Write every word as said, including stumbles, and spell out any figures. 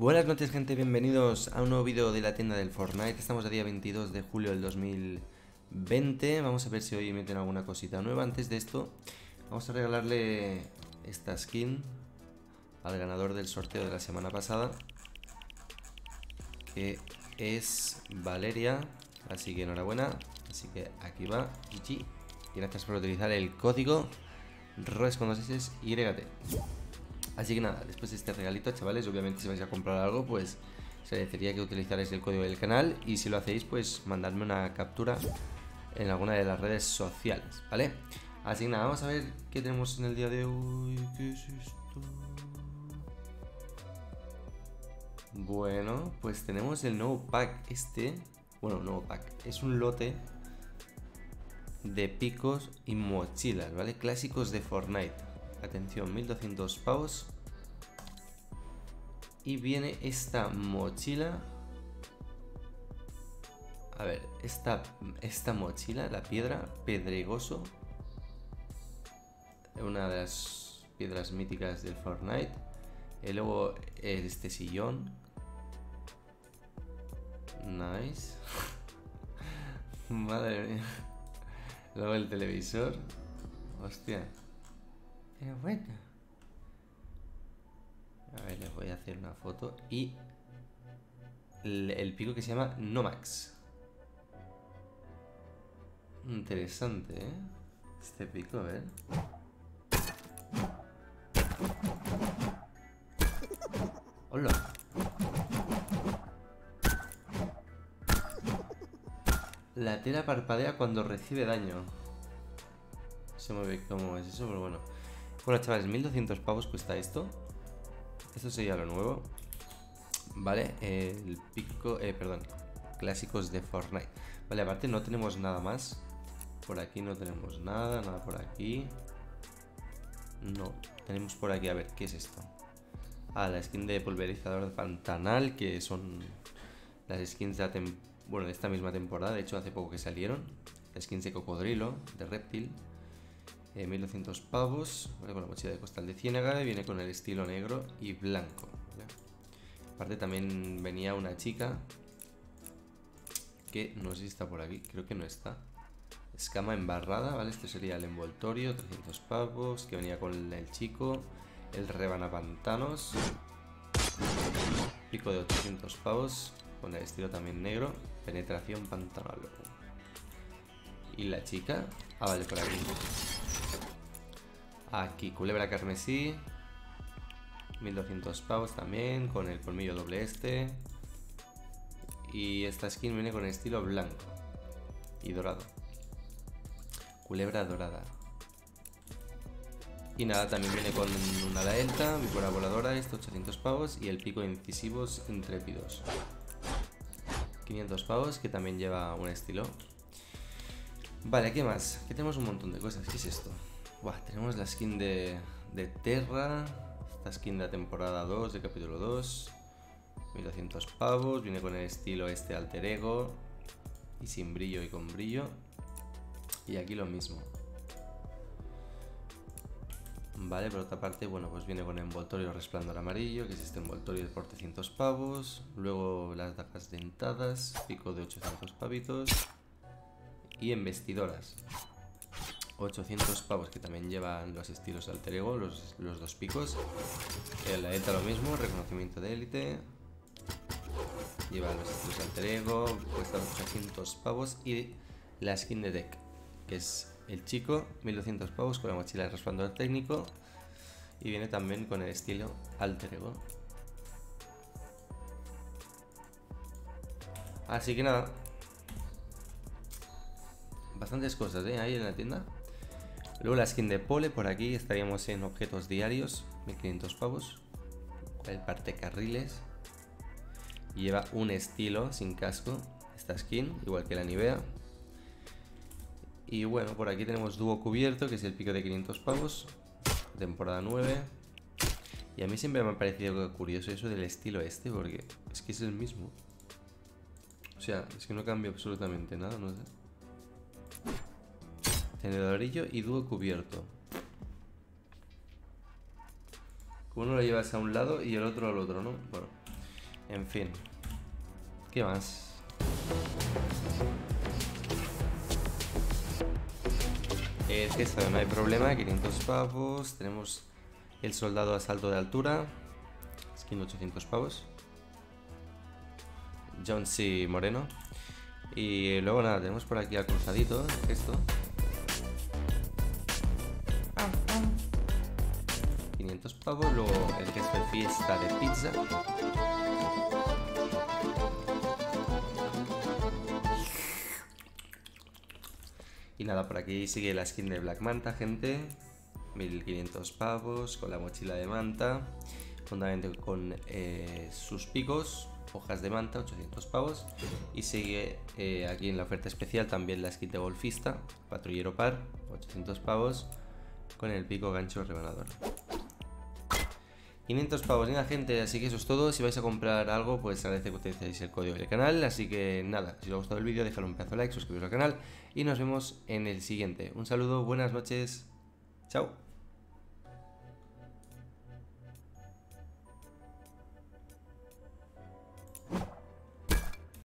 Buenas noches, gente, bienvenidos a un nuevo vídeo de la tienda del Fortnite. Estamos a día veintidós de julio del dos mil veinte. Vamos a ver si hoy meten alguna cosita nueva. Antes de esto, vamos a regalarle esta skin al ganador del sorteo de la semana pasada, que es Valeria. Así que enhorabuena. Así que aquí va, G G. Y gracias por utilizar el código ROES con dos S Y T. Así que nada, después de este regalito, chavales, obviamente si vais a comprar algo, pues se agradecería que utilizarais el código del canal. Y si lo hacéis, pues mandadme una captura en alguna de las redes sociales, ¿vale? Así que nada, vamos a ver qué tenemos en el día de hoy. ¿Qué es esto? Bueno, pues tenemos el nuevo pack este. Bueno, nuevo pack, es un lote de picos y mochilas, ¿vale? Clásicos de Fortnite. Atención, mil doscientos pavos. Y viene esta mochila. A ver, esta, esta mochila, la piedra pedregoso. Una de las piedras míticas del Fortnite. Y luego este sillón. Nice. Madre mía. Luego el televisor. Hostia. Pero bueno. A ver, les voy a hacer una foto. Y el, el pico que se llama Nomax. Interesante, ¿eh? Este pico, a ver. Hola. La tela parpadea cuando recibe daño. No se mueve cómo es eso, pero bueno. Bueno, chavales, mil doscientos pavos cuesta esto. Esto sería lo nuevo. Vale, eh, el pico, eh, perdón, clásicos de Fortnite. Vale, aparte no tenemos nada más. Por aquí no tenemos nada, nada por aquí. No, tenemos por aquí, a ver, ¿qué es esto? Ah, la skin de pulverizador de pantanal, que son las skins de, la tem bueno, de esta misma temporada. De hecho, hace poco que salieron. Las skins de cocodrilo, de reptil. Eh, mil doscientos pavos, ¿vale? Con la mochila de costal de ciénaga. Y viene con el estilo negro y blanco, ¿vale? Aparte también venía una chica que no sé si está por aquí, creo que no está. Escama embarrada, ¿vale? Este sería el envoltorio, trescientos pavos, que venía con el chico. El rebanapantanos, pico de ochocientos pavos, con el estilo también negro. Penetración pantanal. Y la chica, ah, vale, por aquí. Aquí, culebra carmesí, mil doscientos pavos también, con el colmillo doble este. Y esta skin viene con el estilo blanco y dorado. Culebra dorada. Y nada, también viene con una ala delta, víbora voladora, esto ochocientos pavos. Y el pico de incisivos intrépidos, quinientos pavos, que también lleva un estilo. Vale, ¿qué más? Aquí tenemos un montón de cosas. ¿Qué es esto? Buah, tenemos la skin de, de Terra. Esta skin de la temporada dos, de capítulo dos. mil doscientos pavos. Viene con el estilo este alter ego. Y sin brillo y con brillo. Y aquí lo mismo. Vale, por otra parte, bueno, pues viene con envoltorio resplandor amarillo, que es este envoltorio por trescientos pavos. Luego las dagas dentadas, pico de ochocientos pavitos. Y embestidoras, ochocientos pavos, que también llevan los estilos alter ego, los, los dos picos. En la ETA lo mismo, reconocimiento de élite. Lleva los estilos alter ego, cuesta ochocientos pavos. Y la skin de deck, que es el chico, mil doscientos pavos, con la mochila de resplandor técnico. Y viene también con el estilo alter ego. Así que nada, bastantes cosas, ¿eh? Ahí en la tienda. Luego la skin de pole, por aquí estaríamos en objetos diarios, mil quinientos pavos. El partecarriles. Lleva un estilo sin casco esta skin, igual que la Nivea. Y bueno, por aquí tenemos dúo cubierto, que es el pico de quinientos pavos, temporada nueve. Y a mí siempre me ha parecido curioso eso del estilo este, porque es que es el mismo. O sea, es que no cambia absolutamente nada, no sé. Tenedorillo y dúo cubierto. Uno lo llevas a un lado y el otro al otro, ¿no? Bueno, En fin. ¿Qué más? Es que esto no hay problema, quinientos pavos. Tenemos el soldado a salto de altura, skin ochocientos pavos. John C. Moreno. Y luego nada, tenemos por aquí al cruzadito, esto. quinientos pavos, luego el gesto de fiesta de pizza. Y nada, por aquí sigue la skin de Black Manta, gente. mil quinientos pavos, con la mochila de manta. Juntamente con eh, sus picos, hojas de manta, ochocientos pavos. Y sigue eh, aquí en la oferta especial también la skin de golfista, patrullero par, ochocientos pavos, con el pico gancho rebanador. quinientos pavos, nada, gente, así que eso es todo. Si vais a comprar algo, pues agradece que utilicéis el código del canal. Así que nada, si os ha gustado el vídeo, dejadle un pedazo de like, suscribiros al canal y nos vemos en el siguiente. Un saludo, buenas noches, chao.